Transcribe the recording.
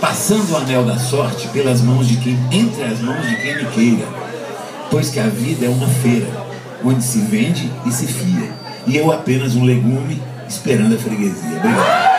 passando o anel da sorte pelas mãos de quem, entre as mãos de quem me queira, pois que a vida é uma feira, onde se vende e se fia, e eu apenas um legume esperando a freguesia. Obrigado.